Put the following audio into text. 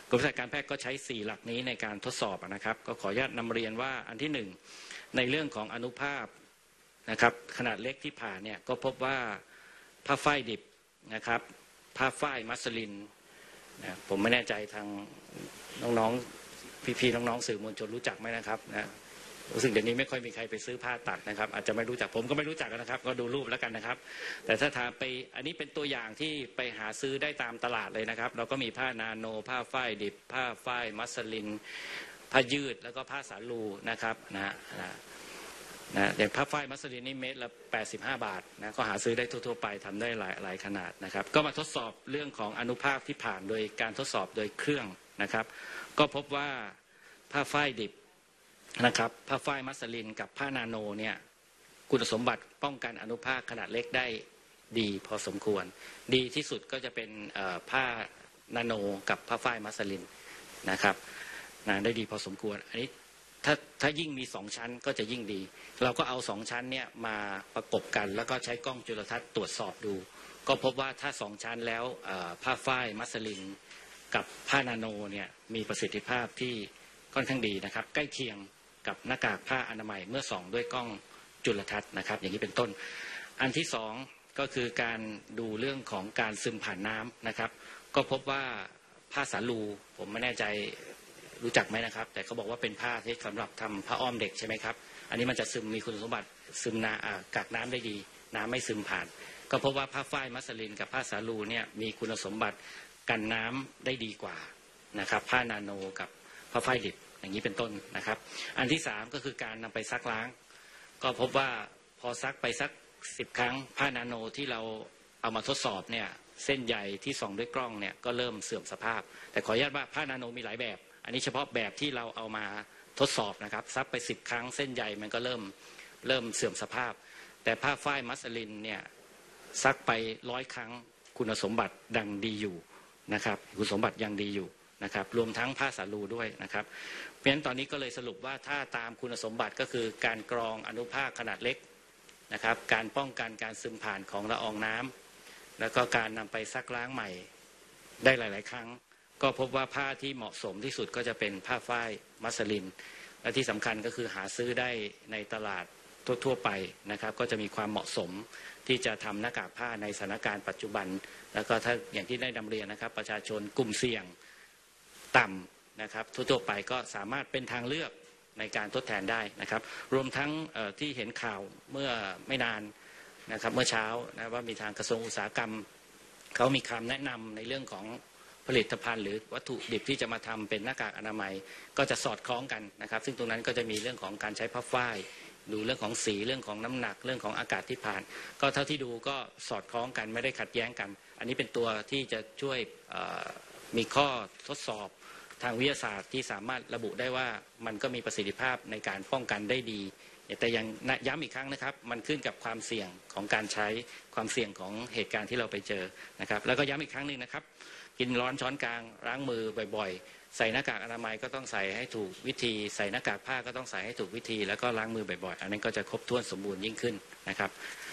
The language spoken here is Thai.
กรมวิชาการแพทย์ก็ใช้4หลักนี้ในการทดสอบนะครับก็ขออนุญาตนำเรียนว่าอันที่1ในเรื่องของอนุภาพนะครับขนาดเล็กที่ผ่านเนี่ยก็พบว่าผ้าฝ้ายดิบนะครับผ้าฝ้ายมัสลินนะผมไม่แน่ใจทางน้องๆพี่ๆน้องๆสื่อมวลชนรู้จักไหมนะครับนะรู้สึกเดี๋ยวนี้ไม่ค่อยมีใครไปซื้อผ้าตัดนะครับอาจจะไม่รู้จักผมก็ไม่รู้จักนะครับก็ดูรูปแล้วกันนะครับแต่ถ้าถามไปอันนี้เป็นตัวอย่างที่ไปหาซื้อได้ตามตลาดเลยนะครับเราก็มีผ้านาโนผ้าฝ้ายดิบผ้าฝ้ายมัสลินผ้ายืดแล้วก็ผ้าสาลูนะครับนะอย่างผ้าฝ้ายมัสลินนี่เมตรละ85 บาทนะก็หาซื้อได้ทั่วๆไปทำได้หลายขนาดนะครับก็มาทดสอบเรื่องของอนุภาคที่ผ่านโดยการทดสอบโดยเครื่องนะครับก็พบว่าผ้าฝ้ายดิบนะครับผ้าฝ้ายมัสลินกับผ้านาโนเนี่ยคุณสมบัติป้องกันอนุภาคขนาดเล็กได้ดีพอสมควรดีที่สุดก็จะเป็นผ้านาโนกับผ้าฝ้ายมัสลินนะครับได้ดีพอสมควรอันนี้ถ้ายิ่งมี2ชั้นก็จะยิ่งดีเราก็เอา2ชั้นเนี่ยมาประกบกันแล้วก็ใช้กล้องจุลทรรศน์ตรวจสอบดูก็พบว่าถ้า2ชั้นแล้วผ้าฝ้ายมัสลินกับผ้านาโนเนี่ยมีประสิทธิภาพที่ค่อนข้างดีนะครับใกล้เคียงกับหน้ากากผ้าอนามัยเมื่อส่องด้วยกล้องจุลทรรศน์นะครับอย่างนี้เป็นต้นอันที่2ก็คือการดูเรื่องของการซึมผ่านน้ำนะครับก็พบว่าผ้าสาลูผมไม่แน่ใจรู้จักไหมนะครับแต่เขาบอกว่าเป็นผ้าที่สำหรับทำผ้าอ้อมเด็กใช่ไหมครับอันนี้มันจะซึมมีคุณสมบัติซึมกักน้ำได้ดีน้ำไม่ซึมผ่านก็พบว่าผ้าฝ้ายมัสลินกับผ้าสาลูเนี่ยมีคุณสมบัติกันน้ำได้ดีกว่านะครับผ้านาโนกับผ้าฝ้ายดิบอย่างนี้เป็นต้นนะครับอันที่3ก็คือการนำไปซักล้างก็พบว่าพอซักไปสัก10 ครั้งผ้านาโนที่เราเอามาทดสอบเนี่ยเส้นใยที่ส่องด้วยกล้องเนี่ยก็เริ่มเสื่อมสภาพแต่ขออนุญาตว่าผ้านาโนมีหลายแบบอันนี้เฉพาะแบบที่เราเอามาทดสอบนะครับซักไป10 ครั้งเส้นใยมันก็เริ่มเสื่อมสภาพแต่ผ้าฝ้ายมัสลินเนี่ยซักไป100 ครั้งคุณสมบัติดังดีอยู่นะครับคุณสมบัติยังดีอยู่นะครับรวมทั้งผ้าสาลูด้วยนะครับเพราะฉะนั้นตอนนี้ก็เลยสรุปว่าถ้าตามคุณสมบัติก็คือการกรองอนุภาคขนาดเล็กนะครับการป้องกันการซึมผ่านของละอองน้ำแล้วก็การนำไปซักล้างใหม่ได้หลายๆครั้งก็พบว่าผ้าที่เหมาะสมที่สุดก็จะเป็นผ้าฝ้ายมัสลินและที่สำคัญก็คือหาซื้อได้ในตลาดทั่วๆไปนะครับก็จะมีความเหมาะสมที่จะทำหน้ากากผ้าในสถานการณ์ปัจจุบันแล้วก็ถ้าอย่างที่ได้นำเรียนนะครับประชาชนกลุ่มเสี่ยงต่ำนะครับทั่วๆไปก็สามารถเป็นทางเลือกในการทดแทนได้นะครับรวมทั้งที่เห็นข่าวเมื่อไม่นานนะครับเมื่อเช้านะว่ามีทางกระทรวงอุตสาหกรรมเขามีคำแนะนำในเรื่องของผลิตภัณฑ์หรือวัตถุดิบที่จะมาทำเป็นหน้ากากอนามัยก็จะสอดคล้องกันนะครับซึ่งตรงนั้นก็จะมีเรื่องของการใช้ผ้าฝ้ายดูเรื่องของสีเรื่องของน้ำหนักเรื่องของอากาศที่ผ่านก็เท่าที่ดูก็สอดคล้องกันไม่ได้ขัดแย้งกันอันนี้เป็นตัวที่จะช่วยมีข้อทดสอบทางวิทยาศาสตร์ที่สามารถระบุได้ว่ามันก็มีประสิทธิภาพในการป้องกันได้ดีแต่ยังย้ำอีกครั้งนะครับมันขึ้นกับความเสี่ยงของการใช้ความเสี่ยงของเหตุการณ์ที่เราไปเจอนะครับแล้วก็ย้ำอีกครั้งนึงนะครับกินร้อนช้อนกลางล้างมือบ่อยๆใส่หน้ากากอนามัยก็ต้องใส่ให้ถูกวิธีใส่หน้ากากผ้าก็ต้องใส่ให้ถูกวิธีแล้วก็ล้างมือบ่อยๆอันนั้นก็จะครบถ้วนสมบูรณ์ยิ่งขึ้นนะครับ